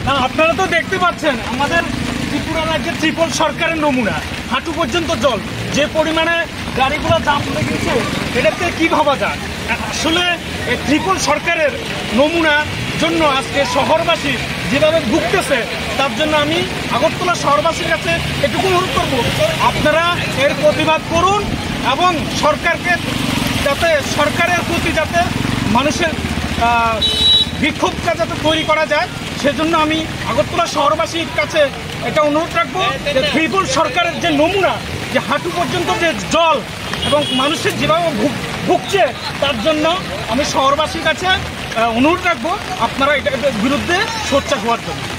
না, আপনারা তো দেখতে পাচ্ছেন আমাদের ত্রিপুরা রাজ্যের ত্রিপল সরকারের নমুনা, হাঁটু পর্যন্ত জল, যে পরিমাণে গাড়িগুলো জাম লেগেছে, এটাতে কি ভাবা যায়? আসলে এই ত্রিপল সরকারের নমুনার জন্য আজকে শহরবাসী যেভাবে ভুগতেছে, তার জন্য আমি আগরতলা শহরবাসীর কাছে এটুকু অনুরোধ করব, আপনারা এর প্রতিবাদ করুন এবং সরকারকে যাতে সরকারের প্রতি যাতে মানুষের বিক্ষোভটা যাতে তৈরি করা যায়, সেজন্য আমি আগরতলা শহরবাসীর কাছে এটা অনুরোধ রাখবো যে ত্রিপল সরকারের যে নমুনা, যে হাঁটু পর্যন্ত যে জল এবং মানুষের যেভাবে ভুগছে, তার জন্য আমি শহরবাসীর কাছে অনুরোধ রাখবো আপনারা এটার বিরুদ্ধে সোচ্চার হওয়ার জন্য।